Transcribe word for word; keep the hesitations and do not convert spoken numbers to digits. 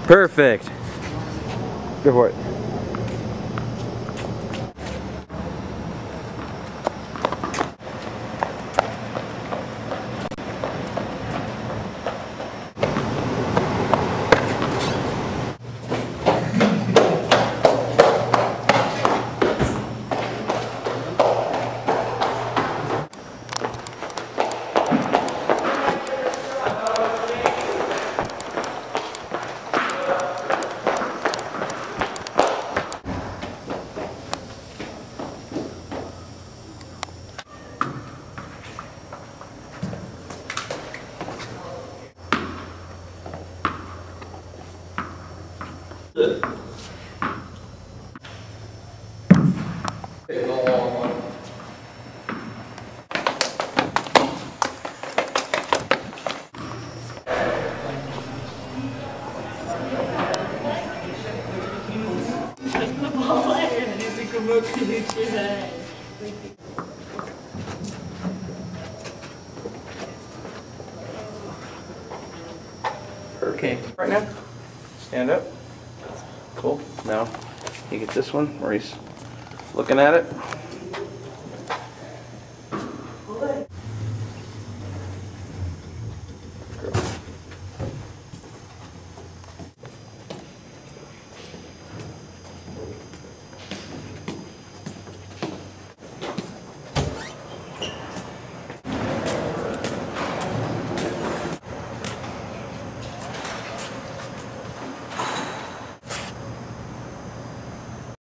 Perfect. Go for it. Good. Okay, right now, stand up. Cool. Now, you get this one where he's looking at it.